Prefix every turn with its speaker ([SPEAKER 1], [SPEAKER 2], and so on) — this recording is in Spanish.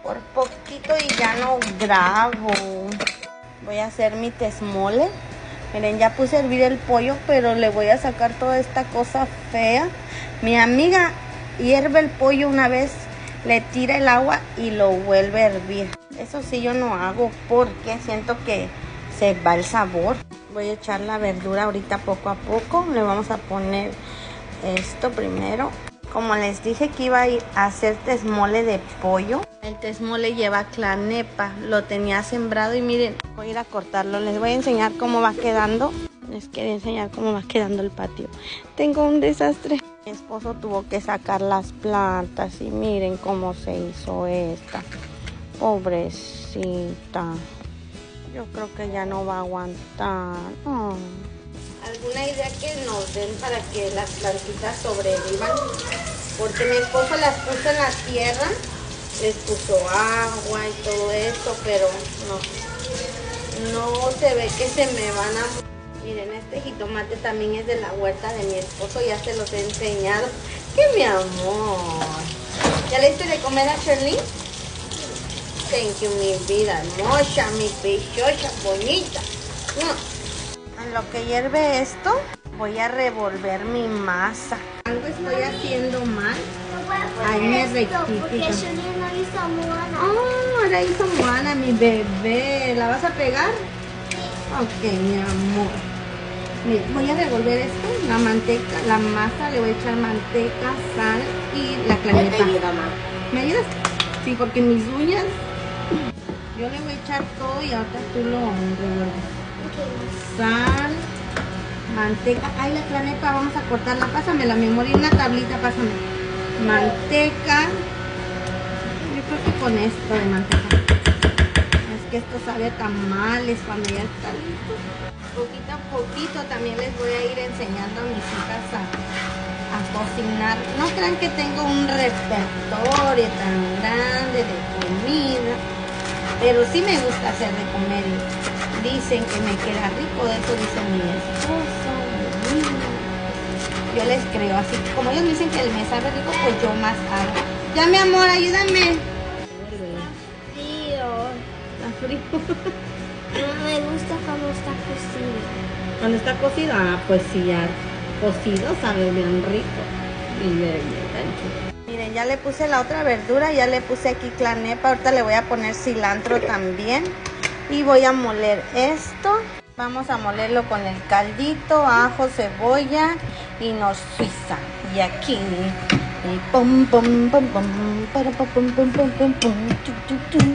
[SPEAKER 1] Por poquito y ya no grabo. Voy a hacer mi tesmole. Miren, ya puse a hervir el pollo, pero le voy a sacar toda esta cosa fea. Mi amiga hierve el pollo una vez, le tira el agua y lo vuelve a hervir. Eso sí yo no hago porque siento que se va el sabor. Voy a echar la verdura ahorita poco a poco. Le vamos a poner esto primero. Como les dije que iba a ir a hacer tesmole de pollo. El tesmole lleva clanepa. Lo tenía sembrado y miren, voy a ir a cortarlo. Les voy a enseñar cómo va quedando. Les quería enseñar cómo va quedando el patio. Tengo un desastre. Mi esposo tuvo que sacar las plantas y miren cómo se hizo esta. Pobrecita. Yo creo que ya no va a aguantar. Oh. ¿Alguna idea que nos den para que las plantitas sobrevivan? Porque mi esposo las puso en la tierra, les puso agua y todo esto, pero no se ve que se me van a... Miren, este jitomate también es de la huerta de mi esposo, ya se los he enseñado. ¡Qué mi amor! ¿Ya le diste de comer a Shirley? Thank you, mi vida hermosa, mi preciosa, bonita. En lo que hierve esto, voy a revolver mi masa. Algo estoy haciendo mal. Ahí me rectifico.
[SPEAKER 2] Porque Shirley no hizo Moana.
[SPEAKER 1] Oh, ahora hizo Moana, mi bebé. ¿La vas a pegar? Ok, mi amor. Mira, voy a revolver esto, la manteca, la masa, le voy a echar manteca, sal y la clanepa.
[SPEAKER 2] Yo te ayudo, mamá.
[SPEAKER 1] ¿Me ayudas? Sí, porque mis uñas... Yo le voy a echar todo y ahorita tú lo revuelves. Sal, manteca. Ay, la clanepa, vamos a cortarla. Pásamela, mi amor, y una tablita, pásame. Manteca. Yo creo que con esto de manteca. Es que esto sabe a tamales cuando ya está listo. Poquito a poquito también les voy a ir enseñando a mis hijas a cocinar. No crean que tengo un repertorio tan grande de comida, pero sí me gusta hacer de comer y dicen que me queda rico, eso dice mi esposo, mi niño. Yo les creo, así que como ellos dicen que me sabe rico, pues yo más hago. Ya, mi amor, ayúdame.
[SPEAKER 2] Frío.
[SPEAKER 1] Está frío.
[SPEAKER 2] No me gusta cuando está cocido.
[SPEAKER 1] Cuando está cocido, pues sí, ya cocido sabe bien rico. Y bien, miren, ya le puse la otra verdura, ya le puse aquí clanepa, ahorita le voy a poner cilantro también. Y voy a moler esto. Vamos a molerlo con el caldito, ajo, cebolla y noz suiza. Y aquí, y pum pum pum pum, para pum pum pum pum pum,